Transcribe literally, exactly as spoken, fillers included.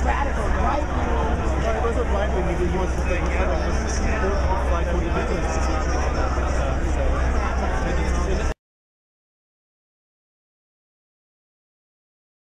radical right. No, it wasn't right wing. He wants to take out of this fly for the business.